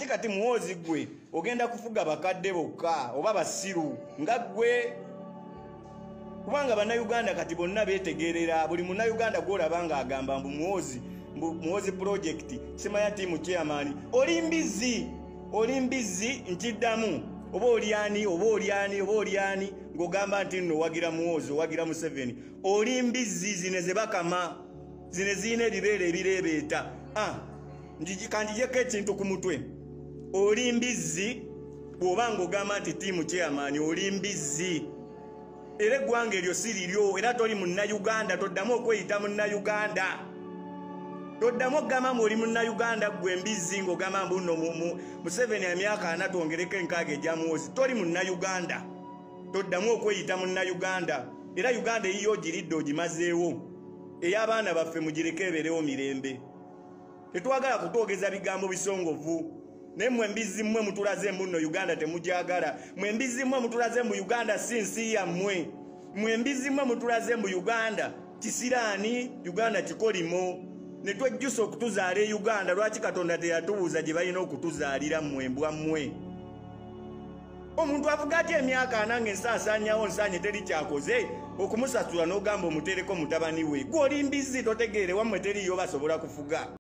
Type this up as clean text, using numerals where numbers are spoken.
kati muwozi gwe ogenda kufuga bakadde bokka oba basiru nga gwe kubanga bannayuganda kati bonna betegerera buli munnayuganda gwolaba nga agamba mbu muwozi project simanya tiimu chairman oli mbizi nkiddamu oba oliani ng'ogamba nti nno owagira muwozi owagira Museveni oli mbizi zine ze bakama zine ziyina ebibeera ebireebeeta kanjijeko ekintu ku mutwe oli mbizi bw'oba ng'ogamba nti tiimu chairman oli mbizi era eggwanga eryo si liryo era toli munnayuganda toddamu okweyita munnayuganda toddamu okugamba mbu oli munnayuganda gwe mbizi ng'ogamba mbu nno Museveni emyaka 4 twongereko 6 egya muwozi toli munnayuganda toddamu okweyita munnayuganda era Uganda eyiyo giridde ogimazeewo ey'abaana baffe mugireko ebeerewo mirembe tetwagala kutwogeza bigambo bisongovu naye mwe mbizi mmwe mutulaze mbu nno Uganda temujagala mwe mbizi mmwe mutulaze mbu Uganda si nsi yammwe mwe mbizi mmwe mutulaze mbu Uganda kisiraani Uganda kikolimo ne twejjusa okutuzaala e Uganda lwaki Katonda teyatubuuza gye balina okutuzaalira mmwe mbwa mmwe omuntu avuga ati emyaka 4 ng'ensaasaanyawo nsaanye teri kyakoze okumusasula n'ogamba omutereko mutabani we gw'oli mbizi totegeere wammwe teriyo basobola kufuga